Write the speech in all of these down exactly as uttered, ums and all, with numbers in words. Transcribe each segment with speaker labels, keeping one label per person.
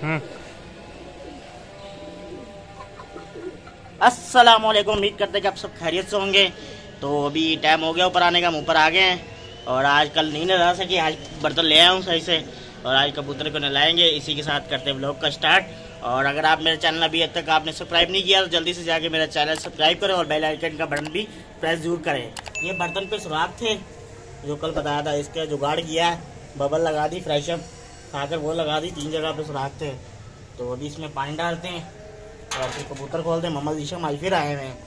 Speaker 1: अस्सलाम वालेकुम, उम्मीद करते हैं कि आप सब खैरियत से होंगे। तो अभी टाइम हो गया ऊपर आने का, हम ऊपर आ गए हैं और आज कल नहीं नहा सके, आज बर्तन ले आया हूँ सही से और आज कबूतर को नहलाएंगे। इसी के साथ करते हैं व्लॉग का स्टार्ट। और अगर आप मेरे चैनल अभी तक आपने सब्सक्राइब नहीं किया तो जल्दी से जाके मेरा चैनल सब्सक्राइब करें और बेल आइकन का बटन भी प्रेस जरूर करें। ये बर्तन पे सुराख थे जो कल बताया था, इसका जुगाड़ किया है, बबल लगा दी, फ्रेशअप खाकर वो लगा दी, तीन जगह पे सुराख थे। तो अभी इसमें पानी डालते हैं और फिर कबूतर खोलते हैं। मोहम्मद ईशम आज फिर आए हुए हैं।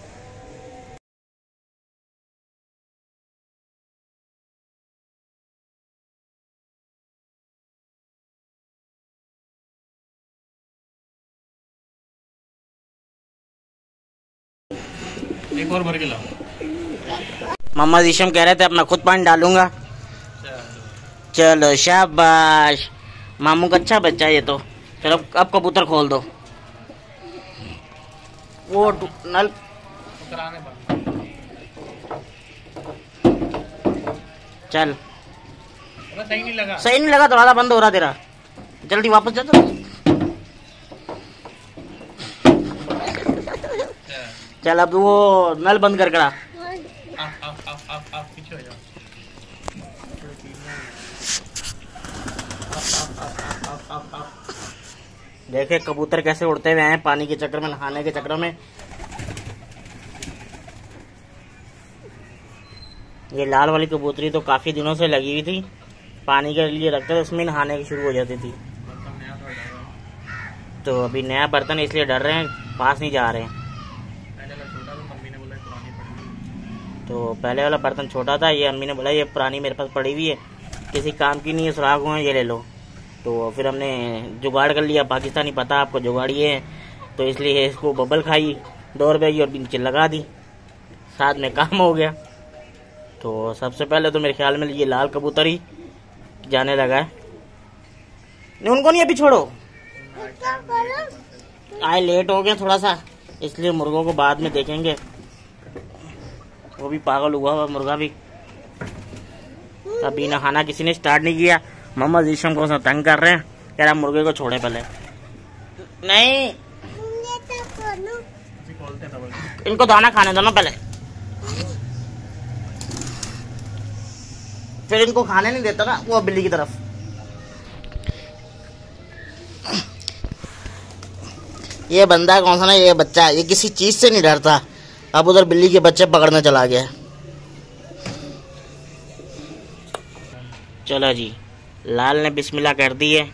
Speaker 2: एक और भर के लाओ।
Speaker 1: मोहम्मद ईशम कह रहे थे अब मैं खुद पानी डालूंगा। चलो शाबाश, मामू का अच्छा बच्चा है ये तो। चलो अब कबूतर खोल दो। वो नल चल,
Speaker 2: सही नहीं लगा,
Speaker 1: सही नहीं लगा, दरवाजा बंद हो रहा तेरा, जल्दी वापस जा। चल अब वो नल बंद कर करा।
Speaker 2: पीछे हो जाओ।
Speaker 1: देखे कबूतर कैसे उड़ते हुए हैं पानी के चक्कर में, नहाने के चक्कर में। ये लाल वाली कबूतरी तो काफी दिनों से लगी हुई थी, पानी के लिए रखते थे, उसमें नहाने की शुरू हो जाती थी। तो अभी नया बर्तन इसलिए डर रहे हैं, पास नहीं जा रहे हैं। तो पहले वाला बर्तन छोटा था, ये अम्मी ने बोला ये पुरानी मेरे पास पड़ी हुई है, किसी काम की नहीं है, सुराख हुए हैं, ये ले लो। तो फिर हमने जुगाड़ कर लिया, पाकिस्तानी पता आपको जुगाड़ी है, तो इसलिए इसको बबल खाई दो रुपये की और नीचे लगा दी, साथ में काम हो गया। तो सबसे पहले तो मेरे ख्याल में ये लाल कबूतर ही जाने लगा है। नहीं उनको नहीं, अभी छोड़ो, आए लेट हो गया थोड़ा सा, इसलिए मुर्गों को बाद में देखेंगे। वो भी पागल हुआ हुआ मुर्गा भी। अभी नहाना किसी ने स्टार्ट नहीं किया, मोहम्मद ईशम को तंग कर रहे हैं, कह रहा मुर्गे को छोड़े पहले। नहीं इनको दाना खाने दो ना पहले, फिर इनको खाने नहीं देता ना वो बिल्ली की तरफ। ये बंदा कौन सा ना, ये बच्चा, ये किसी चीज से नहीं डरता, अब उधर बिल्ली के बच्चे पकड़ने चला गया। चलो जी, लाल ने बिस्मिल्लाह कर दी है,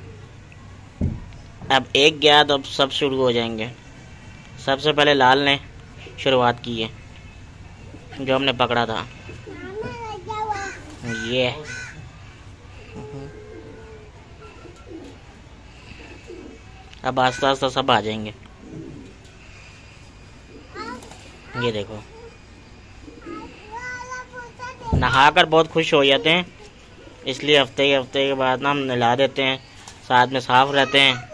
Speaker 1: अब एक गया तो अब सब शुरू हो जाएंगे। सबसे पहले लाल ने शुरुआत की है, जो हमने पकड़ा था ये। अब आस्ता आस्ता सब आ जाएंगे। ये देखो, नहाकर बहुत खुश हो जाते हैं, इसलिए हफ्ते के हफ्ते के बाद ना हम नहला देते हैं, साथ में साफ रहते हैं।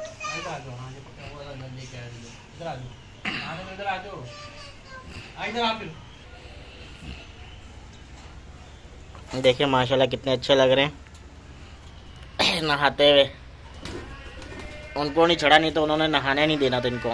Speaker 1: देखिए माशाल्लाह कितने अच्छे लग रहे हैं नहाते हुए। उनको नहीं चढ़ा, नहीं तो उन्होंने नहाने नहीं देना था इनको।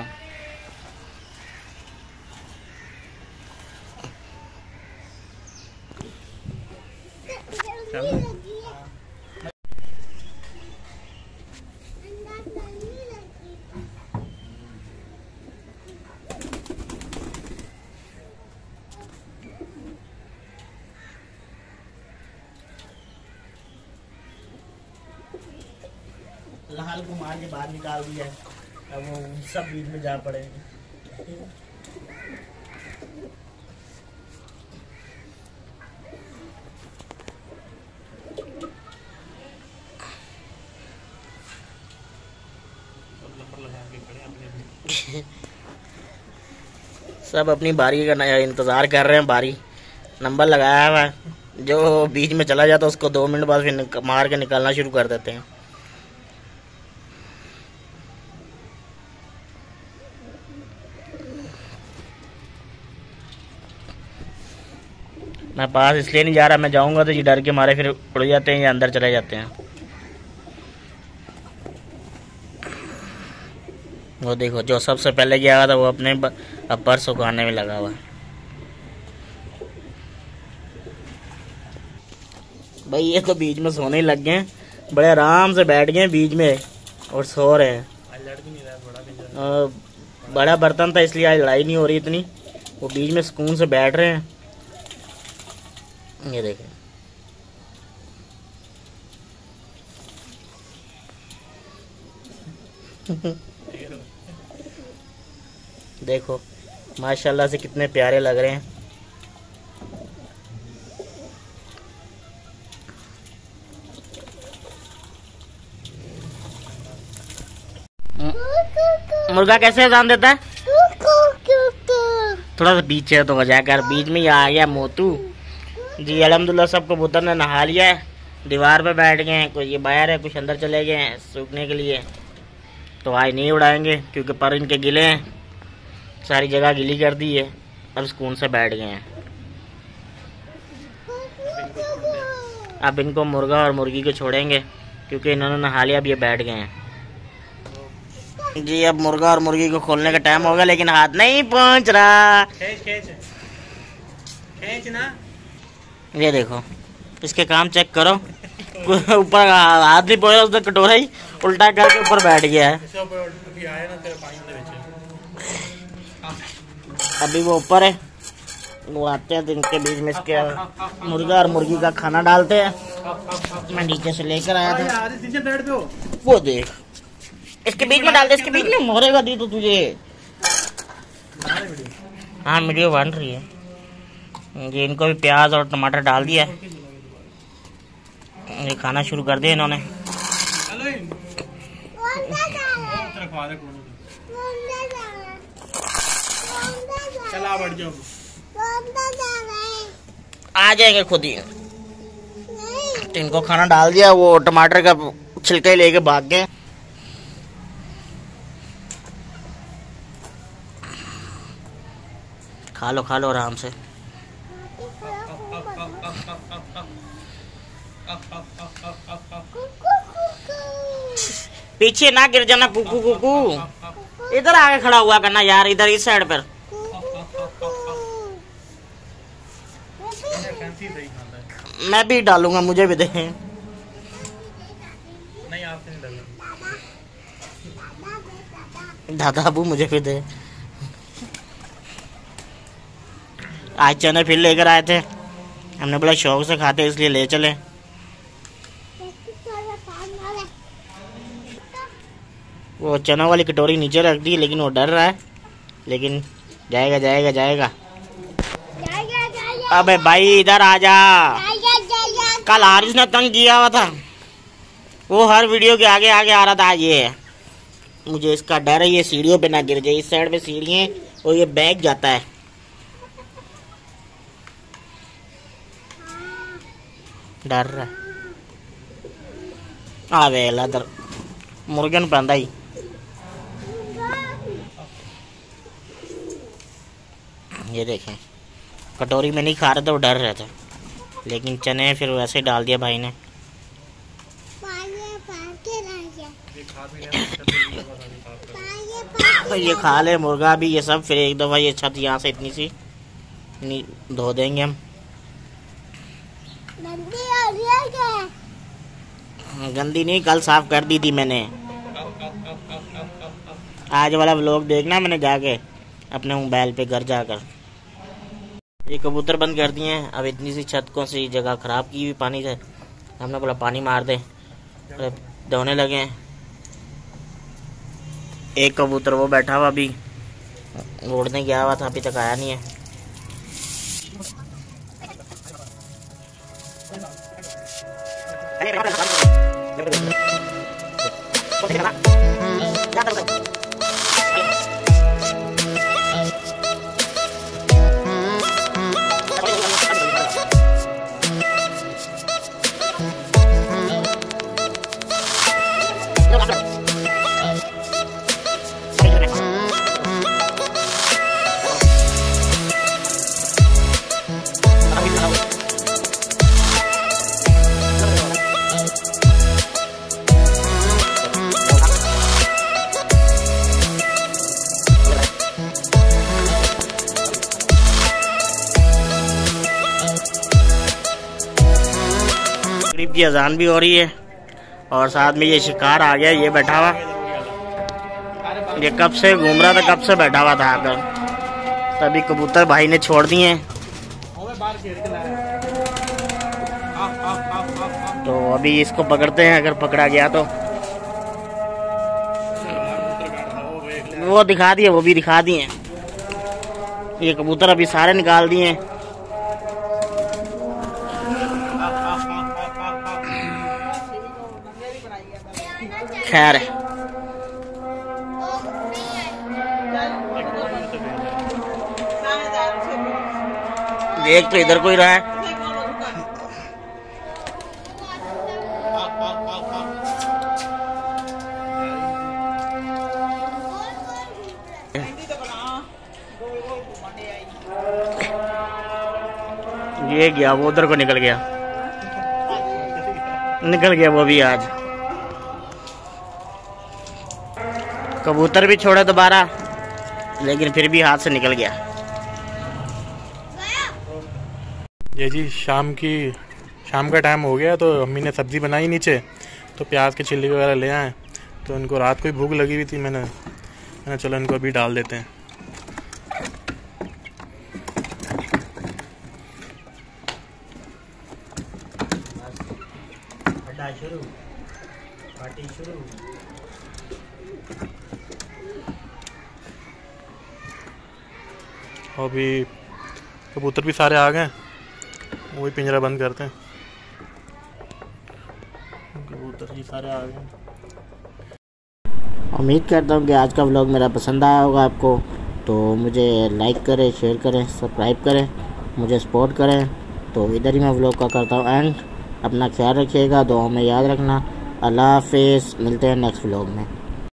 Speaker 1: लाल को मार के बाहर निकाल दिया, अब वो सब बीच में जा पड़े। सब अपनी बारी का नया इंतजार कर रहे हैं, बारी नंबर लगाया हुआ है, जो बीच में चला जाता है उसको दो मिनट बाद फिर मार के निकालना शुरू कर देते हैं। मैं पास इसलिए नहीं जा रहा, मैं जाऊंगा तो ये डर के मारे फिर उड़ जाते हैं या अंदर चले जाते हैं। वो देखो जो सबसे पहले गया हुआ था वो अपने अपर सुखाने में लगा हुआ। भाई ये तो बीच में सोने लग गए, बड़े आराम से बैठ गए बीच में और सो रहे हैं। बड़ा बर्तन था इसलिए आज लड़ाई नहीं हो रही इतनी, वो बीच में सुकून से बैठ रहे हैं। ये देखें देखो माशाल्लाह से कितने प्यारे लग रहे हैं। मुर्गा कैसे अजान देता है? थोड़ा सा पीछे तो हो जाकर, बीच में ही आ गया मोतू जी। अल्हम्दुलिल्लाह सब कबूतर ने नहा लिया है, दीवार पे बैठ गए हैं, कुछ ये बाहर है, कुछ अंदर चले गए हैं सूखने के लिए। तो आज नहीं उड़ाएंगे क्योंकि पर इनके गिले हैं, सारी जगह गिली कर दी है, अब सुकून से बैठ गए हैं। अब इनको मुर्गा और मुर्गी को छोड़ेंगे क्योंकि इन्होंने नहा लिया, अब ये बैठ गए हैं जी। अब मुर्गा और मुर्गी को खोलने का टाइम होगा लेकिन हाथ नहीं पहुंच रहा।
Speaker 2: खींच खींच खींच ना,
Speaker 1: ये देखो इसके काम चेक करो। ऊपर हाथ नहीं पहुंच रहा, उसने कटोरा ही उल्टा करके ऊपर बैठ गया है। अभी वो ऊपर है, वो आते हैं तो इनके बीच में इसके मुर्गा और मुर्गी का खाना डालते हैं। मैं नीचे से लेकर आया था, वो देख इसके बीच में डाल दे, इसके बीच में मोरेगा दी तो तुझे। हाँ वीडियो बन रही है जी। इनको भी प्याज और टमाटर डाल दिया, ये खाना शुरू कर दिया इन्होंने। आ जाएंगे खुद ही। इनको खाना डाल दिया, वो टमाटर का छिलका ही लेके भाग गए। खा लो खा लो आराम से। पीछे ना गिर जाना कुकू कुकू। इधर आके खड़ा हुआ करना यार, इधर इस साइड पर। मैं भी डालूंगा, मुझे भी दे। नहीं आपसे नहीं डालूंगा। दादा अबू मुझे भी दे। आज चने फिर लेकर आए थे, हमने बड़ा शौक से खाते इसलिए ले चले। वो चना वाली कटोरी नीचे रख दी लेकिन वो डर रहा है, लेकिन जाएगा जाएगा जाएगा। अबे भाई इधर आ जा। कल हारिस ने तंग किया हुआ था, वो हर वीडियो के आगे आगे आ रहा था। ये मुझे इसका डर है, ये सीढ़ियों पे ना गिर जाए। इस साइड पे सीढ़ी है और ये बैग जाता है। डर रहा आ वेला दर मुर्गन पांदा ही। ये देखें कटोरी में नहीं खा रहे थे, वो डर रहे थे, लेकिन चने फिर वैसे डाल दिया भाई ने। ये खा ले मुर्गा भी, ये सब। फिर एक दफा ये छत यहाँ से इतनी सी धो देंगे हम। गंदी नहीं, कल साफ कर दी थी मैंने। आज वाला व्लॉग देखना मैंने जाके अपने मोबाइल पे घर जाकर। ये कबूतर बंद कर दिए हैं। अब इतनी सी छत को सी जगह खराब की हुई पानी से, हमने बोला पानी मार दे, धोने लगे हैं। एक कबूतर वो बैठा हुआ अभी उड़ने गया हुआ था, अभी तक आया नहीं है। की अजान भी हो रही है और साथ में ये शिकार आ गया, ये बैठा हुआ, ये कब से घूम रहा था, कब से बैठा हुआ था आकर। तभी कबूतर भाई ने छोड़ दिए हैं। तो अभी इसको पकड़ते हैं, अगर पकड़ा गया तो। वो दिखा दिए, वो भी दिखा दिए। ये कबूतर अभी सारे निकाल दिए हैं। खैर देख तो इधर कोई रहा है। ये गया, वो उधर को निकल गया, निकल गया वो भी आज। कबूतर भी छोड़ा दोबारा, लेकिन फिर भी हाथ से निकल गया।
Speaker 3: ये जी शाम की शाम का टाइम हो गया, तो अम्मी ने सब्ज़ी बनाई नीचे, तो प्याज के छिलके वगैरह ले आए। तो इनको रात को ही भूख लगी हुई थी, मैंने मैंने चलो इनको अभी डाल देते हैं।
Speaker 1: शुरू पार्टी शुरू।
Speaker 3: अभी कबूतर भी सारे आ गए, वही पिंजरा बंद करते हैं। कबूतर जी सारे आ गए।
Speaker 1: उम्मीद करता हूँ कि आज का व्लॉग मेरा पसंद आया होगा आपको। तो मुझे लाइक करें, शेयर करें, सब्सक्राइब करें, मुझे सपोर्ट करें। तो इधर ही मैं व्लॉग का करता हूँ एंड। अपना ख्याल रखिएगा, दुआ में याद रखना। अल्लाह हाफिज़, मिलते हैं नेक्स्ट व्लॉग में।